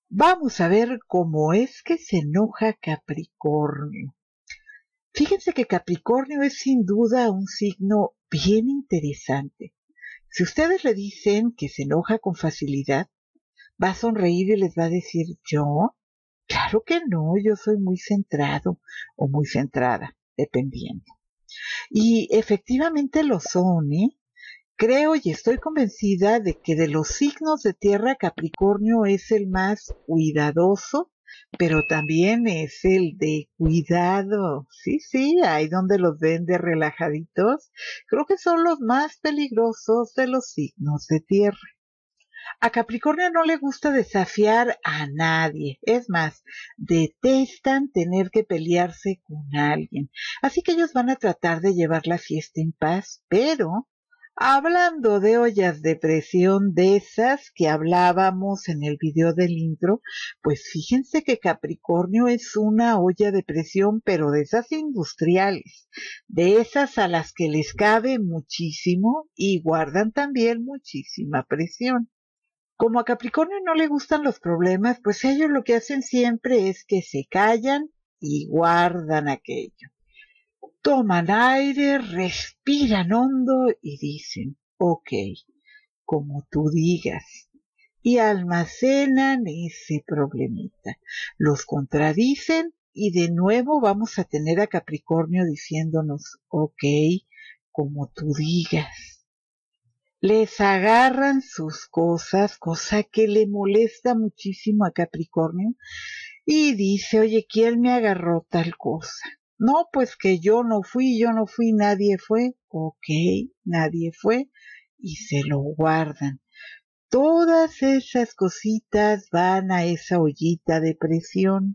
Vamos a ver cómo es que se enoja Capricornio. Fíjense que Capricornio es sin duda un signo bien interesante. Si ustedes le dicen que se enoja con facilidad, va a sonreír y les va a decir, ¿yo? Claro que no, yo soy muy centrado o muy centrada, dependiendo. Y efectivamente lo son, ¿eh? Creo y estoy convencida de que de los signos de tierra Capricornio es el más cuidadoso, pero también es el de cuidado. Sí, sí, ahí donde los ven de relajaditos, creo que son los más peligrosos de los signos de tierra. A Capricornio no le gusta desafiar a nadie, es más, detestan tener que pelearse con alguien. Así que ellos van a tratar de llevar la fiesta en paz, pero hablando de ollas de presión de esas que hablábamos en el video del intro, pues fíjense que Capricornio es una olla de presión, pero de esas industriales, de esas a las que les cabe muchísimo y guardan también muchísima presión. Como a Capricornio no le gustan los problemas, pues ellos lo que hacen siempre es que se callan y guardan aquello. Toman aire, respiran hondo y dicen, ok, como tú digas. Y almacenan ese problemita. Los contradicen y de nuevo vamos a tener a Capricornio diciéndonos, ok, como tú digas. Les agarran sus cosas, cosa que le molesta muchísimo a Capricornio, y dice, oye, ¿quién me agarró tal cosa? No, pues que yo no fui, nadie fue. Ok, nadie fue, y se lo guardan. Todas esas cositas van a esa ollita de presión.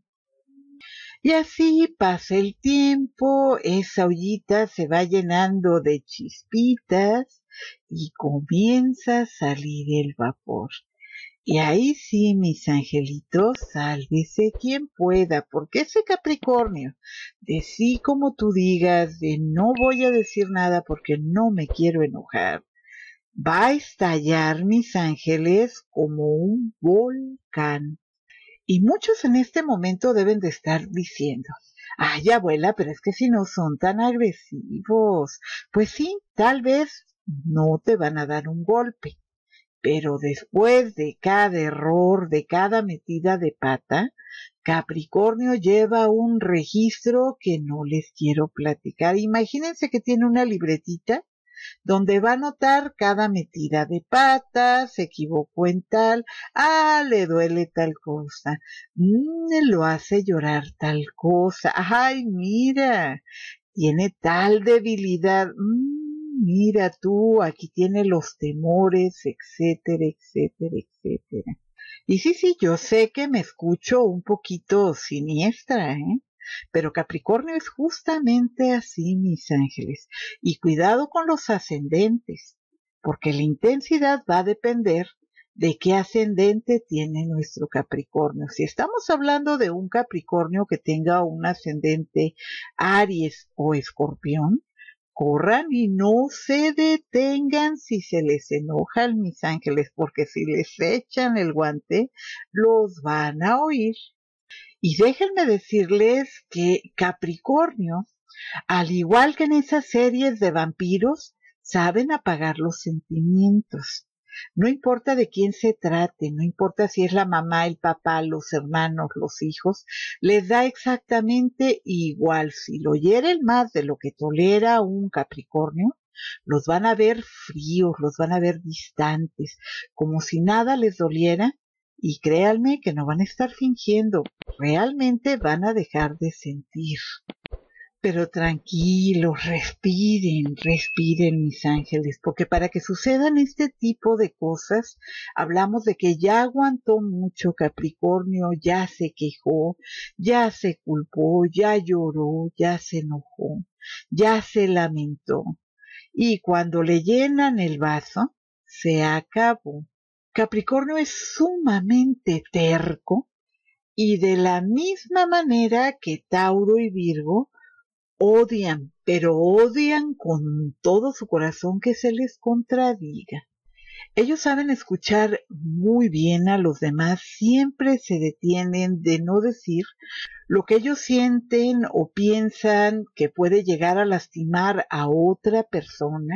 Y así pasa el tiempo, esa ollita se va llenando de chispitas y comienza a salir el vapor. Y ahí sí, mis angelitos, sálvese quien pueda, porque ese Capricornio, de sí como tú digas, de no voy a decir nada porque no me quiero enojar, va a estallar, mis ángeles, como un volcán. Y muchos en este momento deben de estar diciendo, ay, abuela, pero es que si no son tan agresivos, pues sí, tal vez no te van a dar un golpe, pero después de cada error, de cada metida de pata, Capricornio lleva un registro que no les quiero platicar. Imagínense que tiene una libretita donde va a notar cada metida de pata, se equivocó en tal, le duele tal cosa, lo hace llorar tal cosa, ay, mira, tiene tal debilidad, mira tú, aquí tiene los temores, etcétera, etcétera, etcétera. Y sí, sí, yo sé que me escucho un poquito siniestra, ¿eh? Pero Capricornio es justamente así, mis ángeles. Y cuidado con los ascendentes, porque la intensidad va a depender de qué ascendente tiene nuestro Capricornio. Si estamos hablando de un Capricornio que tenga un ascendente Aries o Escorpión, corran y no se detengan si se les enojan, mis ángeles, porque si les echan el guante, los van a oír. Y déjenme decirles que Capricornio, al igual que en esas series de vampiros, saben apagar los sentimientos. No importa de quién se trate, no importa si es la mamá, el papá, los hermanos, los hijos, les da exactamente igual. Si lo hieren más de lo que tolera un Capricornio, los van a ver fríos, los van a ver distantes, como si nada les doliera, y créanme que no van a estar fingiendo, realmente van a dejar de sentir. Pero tranquilos, respiren, respiren, mis ángeles, porque para que sucedan este tipo de cosas, hablamos de que ya aguantó mucho Capricornio, ya se quejó, ya se culpó, ya lloró, ya se enojó, ya se lamentó. Y cuando le llenan el vaso, se acabó. Capricornio es sumamente terco y de la misma manera que Tauro y Virgo, odian, pero odian con todo su corazón que se les contradiga. Ellos saben escuchar muy bien a los demás, siempre se detienen de no decir lo que ellos sienten o piensan que puede llegar a lastimar a otra persona,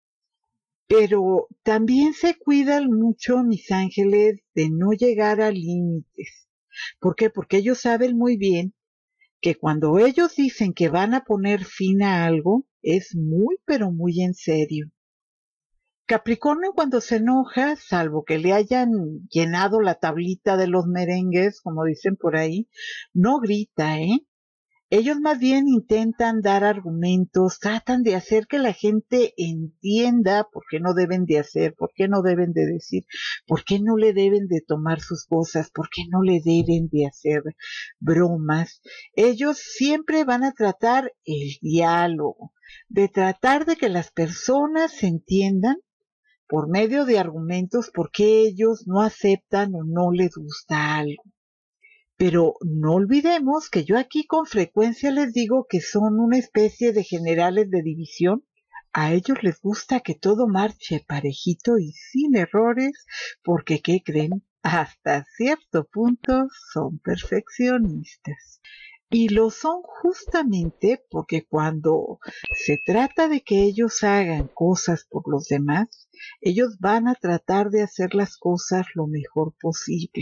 pero también se cuidan mucho, mis ángeles, de no llegar a límites. ¿Por qué? Porque ellos saben muy bien que cuando ellos dicen que van a poner fin a algo, es muy, pero muy en serio. Capricornio cuando se enoja, salvo que le hayan llenado la tablita de los merengues, como dicen por ahí, no grita, ¿eh? Ellos más bien intentan dar argumentos, tratan de hacer que la gente entienda por qué no deben de hacer, por qué no deben de decir, por qué no le deben de tomar sus cosas, por qué no le deben de hacer bromas. Ellos siempre van a tratar el diálogo, de tratar de que las personas se entiendan por medio de argumentos por qué ellos no aceptan o no les gusta algo. Pero no olvidemos que yo aquí con frecuencia les digo que son una especie de generales de división. A ellos les gusta que todo marche parejito y sin errores, porque ¿qué creen? Hasta cierto punto son perfeccionistas. Y lo son justamente porque cuando se trata de que ellos hagan cosas por los demás, ellos van a tratar de hacer las cosas lo mejor posible.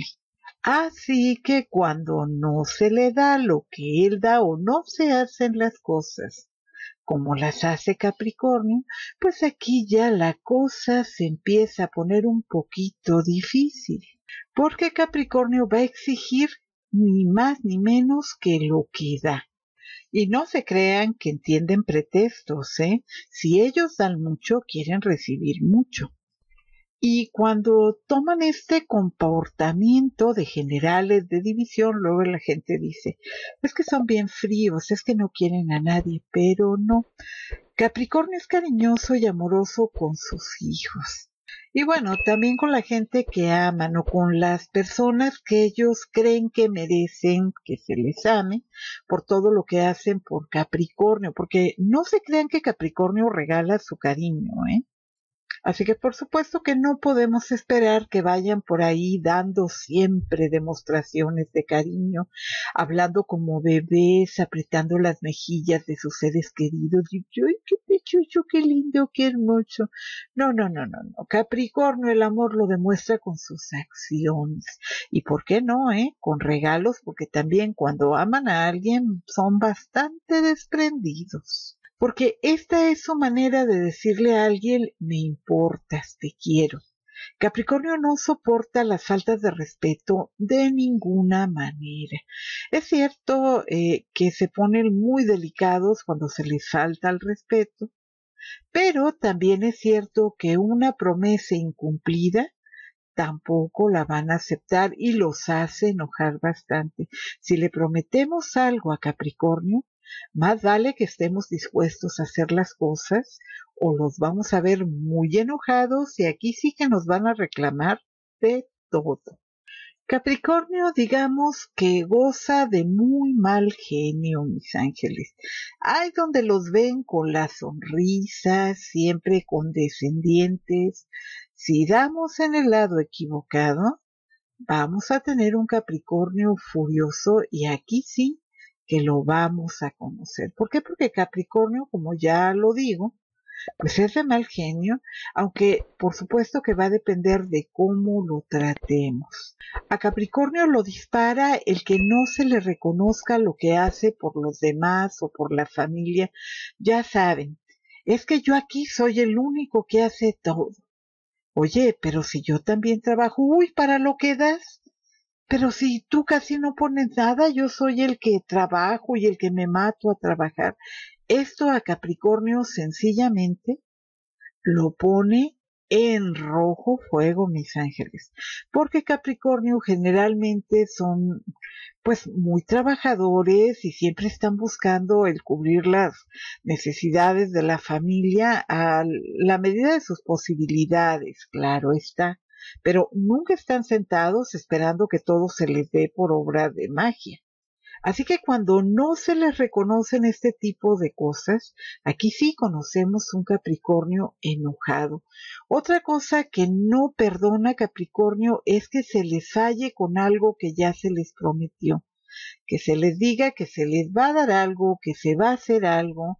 Así que cuando no se le da lo que él da o no se hacen las cosas como las hace Capricornio, pues aquí ya la cosa se empieza a poner un poquito difícil, porque Capricornio va a exigir ni más ni menos que lo que da. Y no se crean que entienden pretextos, ¿eh? Si ellos dan mucho, quieren recibir mucho. Y cuando toman este comportamiento de generales de división, luego la gente dice, es que son bien fríos, es que no quieren a nadie, pero no. Capricornio es cariñoso y amoroso con sus hijos. Y bueno, también con la gente que aman o con las personas que ellos creen que merecen que se les ame por todo lo que hacen por Capricornio, porque no se crean que Capricornio regala su cariño, ¿eh? Así que por supuesto que no podemos esperar que vayan por ahí dando siempre demostraciones de cariño, hablando como bebés, apretando las mejillas de sus seres queridos. Y ¡ay, qué pechucho, qué lindo, qué hermoso! No, no, no, no, no. Capricornio el amor lo demuestra con sus acciones. ¿Y por qué no, con regalos? Porque también cuando aman a alguien son bastante desprendidos. Porque esta es su manera de decirle a alguien, me importas, te quiero. Capricornio no soporta las faltas de respeto de ninguna manera. Es cierto que se ponen muy delicados cuando se les falta el respeto, pero también es cierto que una promesa incumplida tampoco la van a aceptar y los hace enojar bastante. Si le prometemos algo a Capricornio, más vale que estemos dispuestos a hacer las cosas o los vamos a ver muy enojados y aquí sí que nos van a reclamar de todo. Capricornio, digamos que goza de muy mal genio, mis ángeles. Hay donde los ven con la sonrisa, siempre condescendientes. Si damos en el lado equivocado, vamos a tener un Capricornio furioso y aquí sí que lo vamos a conocer. ¿Por qué? Porque Capricornio, como ya lo digo, pues es de mal genio, aunque por supuesto que va a depender de cómo lo tratemos. A Capricornio lo dispara el que no se le reconozca lo que hace por los demás o por la familia. Ya saben, es que yo aquí soy el único que hace todo. Oye, pero si yo también trabajo, uy, para lo que das. Pero si tú casi no pones nada, yo soy el que trabajo y el que me mato a trabajar. Esto a Capricornio sencillamente lo pone en rojo fuego, mis ángeles, porque Capricornio generalmente son pues muy trabajadores y siempre están buscando el cubrir las necesidades de la familia a la medida de sus posibilidades, claro está, pero nunca están sentados esperando que todo se les dé por obra de magia. Así que cuando no se les reconocen este tipo de cosas, aquí sí conocemos un Capricornio enojado. Otra cosa que no perdona Capricornio es que se les falle con algo que ya se les prometió, que se les diga que se les va a dar algo, que se va a hacer algo,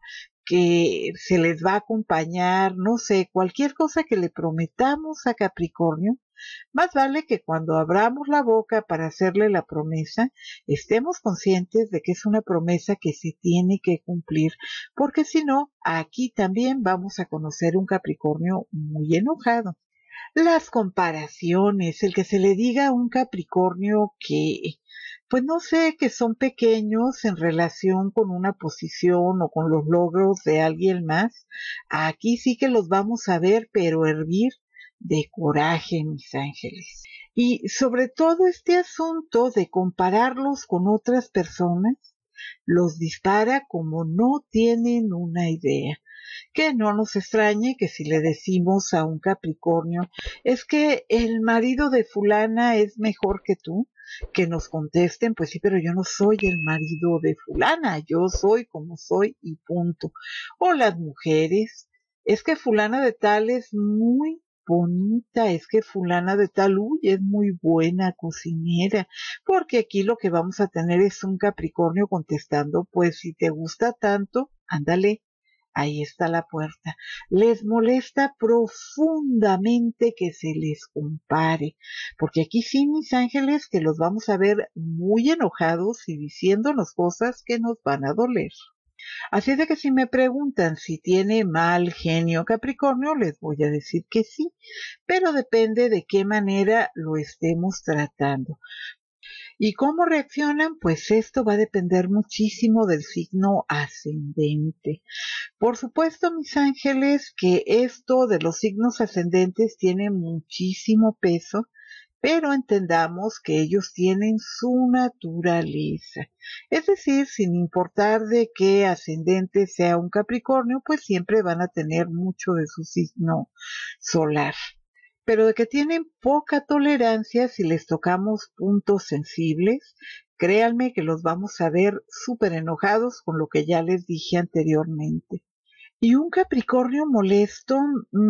que se les va a acompañar, no sé, cualquier cosa que le prometamos a Capricornio, más vale que cuando abramos la boca para hacerle la promesa, estemos conscientes de que es una promesa que se tiene que cumplir, porque si no, aquí también vamos a conocer un Capricornio muy enojado. Las comparaciones, el que se le diga a un Capricornio que, pues no sé, que son pequeños en relación con una posición o con los logros de alguien más, aquí sí que los vamos a ver, pero hervir de coraje, mis ángeles. Y sobre todo este asunto de compararlos con otras personas, los dispara como no tienen una idea. Que no nos extrañe que si le decimos a un Capricornio, es que el marido de fulana es mejor que tú, que nos contesten, pues sí, pero yo no soy el marido de fulana, yo soy como soy y punto. O las mujeres, es que fulana de tal es muy bonita, es que fulana de tal, uy, es muy buena cocinera, porque aquí lo que vamos a tener es un Capricornio contestando, pues si te gusta tanto, ándale, ahí está la puerta. Les molesta profundamente que se les compare, porque aquí sí, mis ángeles, que los vamos a ver muy enojados y diciéndonos cosas que nos van a doler. Así de que si me preguntan si tiene mal genio Capricornio, les voy a decir que sí, pero depende de qué manera lo estemos tratando. ¿Y cómo reaccionan? Pues esto va a depender muchísimo del signo ascendente. Por supuesto, mis ángeles, que esto de los signos ascendentes tiene muchísimo peso, pero entendamos que ellos tienen su naturaleza. Es decir, sin importar de qué ascendente sea un Capricornio, pues siempre van a tener mucho de su signo solar. Pero de que tienen poca tolerancia si les tocamos puntos sensibles, créanme que los vamos a ver súper enojados con lo que ya les dije anteriormente. Y un Capricornio molesto,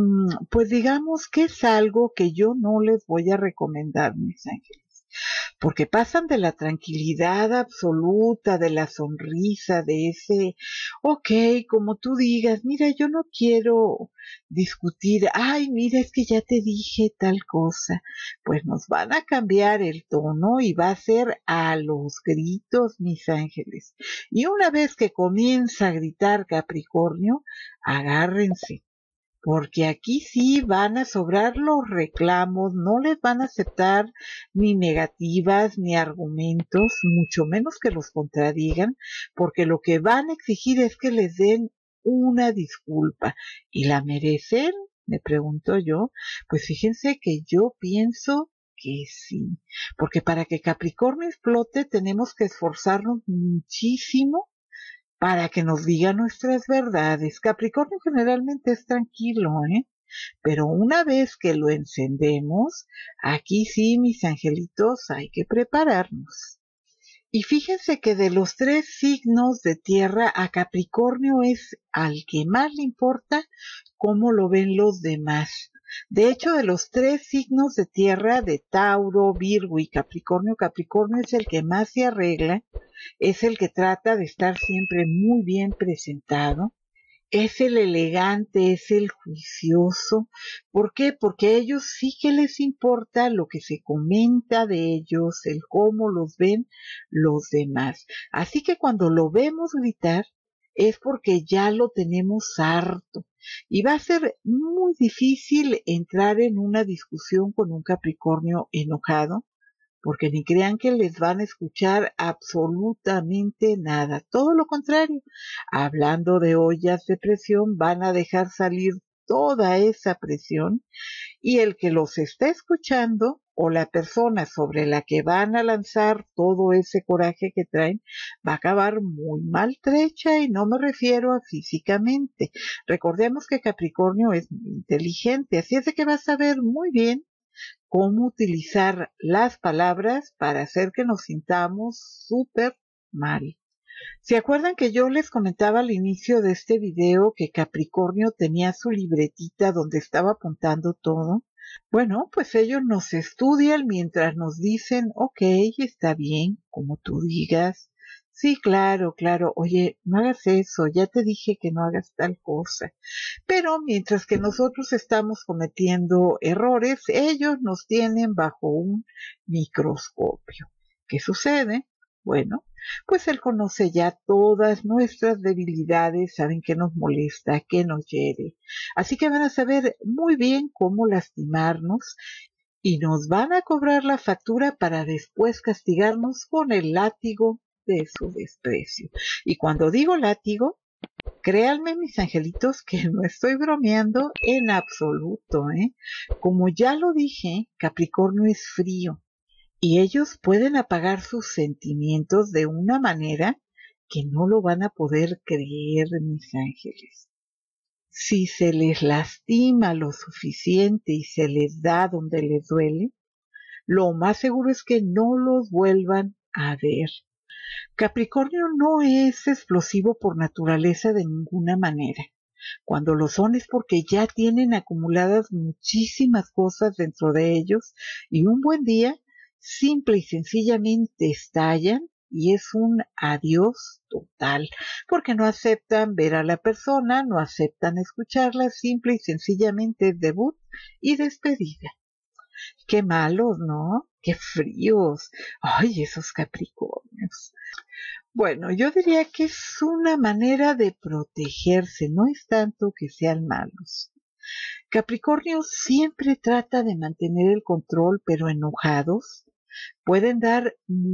pues digamos que es algo que yo no les voy a recomendar, mis ángeles, porque pasan de la tranquilidad absoluta, de la sonrisa, de ese, ok, como tú digas, mira, yo no quiero discutir, ay, mira, es que ya te dije tal cosa, pues nos van a cambiar el tono y va a ser a los gritos, mis ángeles. Y una vez que comienza a gritar Capricornio, agárrense, porque aquí sí van a sobrar los reclamos, no les van a aceptar ni negativas ni argumentos, mucho menos que los contradigan, porque lo que van a exigir es que les den una disculpa. ¿Y la merecen? Me pregunto yo. Pues fíjense que yo pienso que sí, porque para que Capricornio explote tenemos que esforzarnos muchísimo para que nos diga nuestras verdades. Capricornio generalmente es tranquilo, ¿eh? Pero una vez que lo encendemos, aquí sí, mis angelitos, hay que prepararnos. Y fíjense que de los tres signos de tierra, a Capricornio es al que más le importa cómo lo ven los demás. De hecho, de los tres signos de tierra, de Tauro, Virgo y Capricornio, Capricornio es el que más se arregla, es el que trata de estar siempre muy bien presentado, es el elegante, es el juicioso. ¿Por qué? Porque a ellos sí que les importa lo que se comenta de ellos, el cómo los ven los demás. Así que cuando lo vemos gritar es porque ya lo tenemos harto. Y va a ser muy difícil entrar en una discusión con un Capricornio enojado, porque ni crean que les van a escuchar absolutamente nada. Todo lo contrario, hablando de ollas de presión, van a dejar salir toda esa presión y el que los está escuchando o la persona sobre la que van a lanzar todo ese coraje que traen va a acabar muy maltrecha y no me refiero a físicamente. Recordemos que Capricornio es muy inteligente, así es de que va a saber muy bien cómo utilizar las palabras para hacer que nos sintamos súper mal. ¿Se acuerdan que yo les comentaba al inicio de este video que Capricornio tenía su libretita donde estaba apuntando todo? Bueno, pues ellos nos estudian mientras nos dicen, ok, está bien, como tú digas. Sí, claro, claro, oye, no hagas eso, ya te dije que no hagas tal cosa. Pero mientras que nosotros estamos cometiendo errores, ellos nos tienen bajo un microscopio. ¿Qué sucede? Bueno, pues él conoce ya todas nuestras debilidades, saben qué nos molesta, qué nos hiere. Así que van a saber muy bien cómo lastimarnos y nos van a cobrar la factura para después castigarnos con el látigo de su desprecio. Y cuando digo látigo, créanme, mis angelitos, que no estoy bromeando en absoluto, ¿eh? Como ya lo dije, Capricornio es frío y ellos pueden apagar sus sentimientos de una manera que no lo van a poder creer, mis ángeles. Si se les lastima lo suficiente y se les da donde les duele, lo más seguro es que no los vuelvan a ver. Capricornio no es explosivo por naturaleza de ninguna manera. Cuando lo son es porque ya tienen acumuladas muchísimas cosas dentro de ellos y un buen día simple y sencillamente estallan y es un adiós total, porque no aceptan ver a la persona, no aceptan escucharla, simple y sencillamente es debut y despedida. Qué malos, ¿no? Qué fríos. Ay, esos Capricornios. Bueno, yo diría que es una manera de protegerse, no es tanto que sean malos. Capricornio siempre trata de mantener el control, pero enojados pueden dar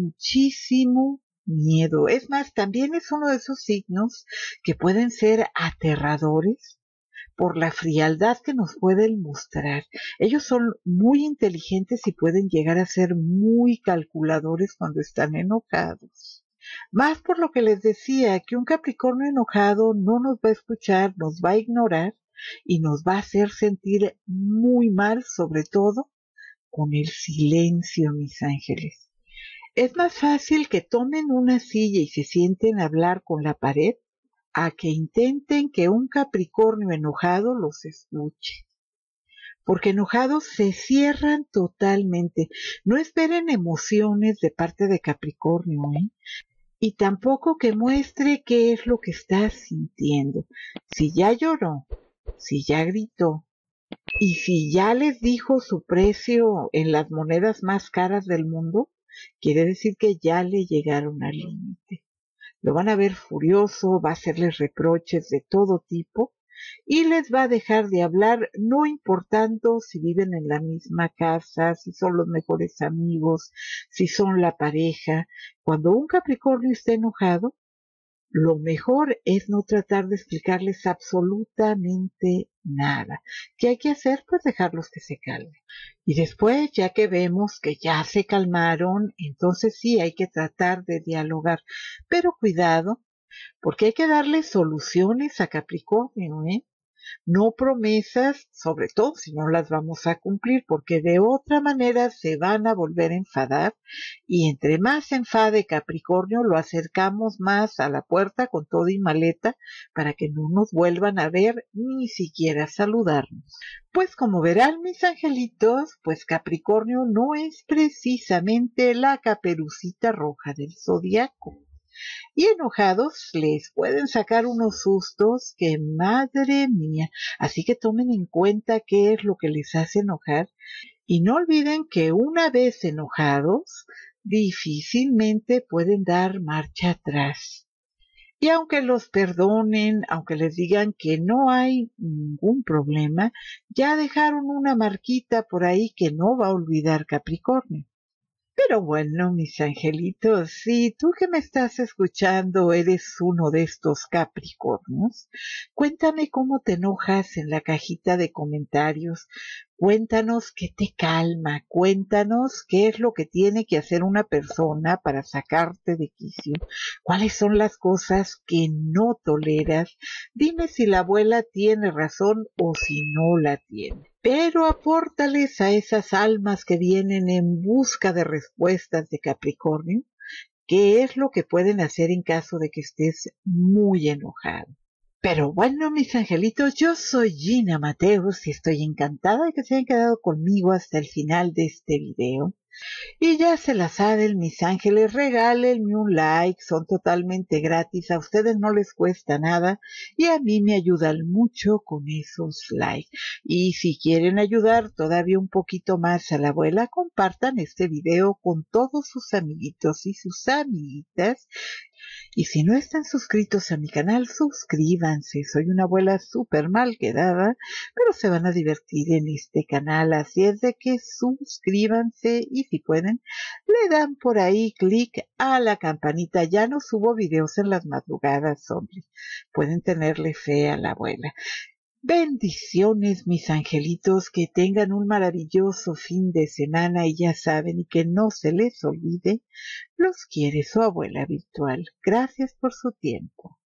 muchísimo miedo. Es más, también es uno de esos signos que pueden ser aterradores por la frialdad que nos pueden mostrar. Ellos son muy inteligentes y pueden llegar a ser muy calculadores cuando están enojados. Más por lo que les decía, que un Capricornio enojado no nos va a escuchar, nos va a ignorar y nos va a hacer sentir muy mal, sobre todo con el silencio, mis ángeles. Es más fácil que tomen una silla y se sienten a hablar con la pared a que intenten que un Capricornio enojado los escuche. Porque enojados se cierran totalmente. No esperen emociones de parte de Capricornio, ¿eh? Y tampoco que muestre qué es lo que está sintiendo. Si ya lloró, si ya gritó, y si ya les dijo su precio en las monedas más caras del mundo, quiere decir que ya le llegaron al límite. Lo van a ver furioso, va a hacerles reproches de todo tipo y les va a dejar de hablar, no importando si viven en la misma casa, si son los mejores amigos, si son la pareja. Cuando un Capricornio está enojado, lo mejor es no tratar de explicarles absolutamente nada. ¿Qué hay que hacer? Pues dejarlos que se calmen. Y después, ya que vemos que ya se calmaron, entonces sí hay que tratar de dialogar. Pero cuidado, porque hay que darle soluciones a Capricornio, ¿eh? No promesas, sobre todo si no las vamos a cumplir, porque de otra manera se van a volver a enfadar y entre más se enfade Capricornio, lo acercamos más a la puerta con todo y maleta para que no nos vuelvan a ver ni siquiera saludarnos. Pues como verán mis angelitos, pues Capricornio no es precisamente la caperucita roja del zodiaco. Y enojados les pueden sacar unos sustos que madre mía. Así que tomen en cuenta qué es lo que les hace enojar y no olviden que una vez enojados difícilmente pueden dar marcha atrás. Y aunque los perdonen, aunque les digan que no hay ningún problema, ya dejaron una marquita por ahí que no va a olvidar Capricornio. Pero bueno, mis angelitos, si tú que me estás escuchando eres uno de estos Capricornios, cuéntame cómo te enojas en la cajita de comentarios. Cuéntanos qué te calma, cuéntanos qué es lo que tiene que hacer una persona para sacarte de quicio, cuáles son las cosas que no toleras. Dime si la abuela tiene razón o si no la tiene. Pero apórtales a esas almas que vienen en busca de respuestas de Capricornio, qué es lo que pueden hacer en caso de que estés muy enojado. Pero bueno, mis angelitos, yo soy Gina Mateus y estoy encantada de que se hayan quedado conmigo hasta el final de este video. Y ya se la saben, mis ángeles, regálenme un like, son totalmente gratis, a ustedes no les cuesta nada y a mí me ayudan mucho con esos likes. Y si quieren ayudar todavía un poquito más a la abuela, compartan este video con todos sus amiguitos y sus amiguitas. Y si no están suscritos a mi canal, suscríbanse. Soy una abuela súper mal quedada, pero se van a divertir en este canal. Así es de que suscríbanse y si pueden, le dan por ahí clic a la campanita. Ya no subo videos en las madrugadas, hombre. Pueden tenerle fe a la abuela. Bendiciones, mis angelitos, que tengan un maravilloso fin de semana y ya saben, y que no se les olvide, los quiere su abuela virtual. Gracias por su tiempo.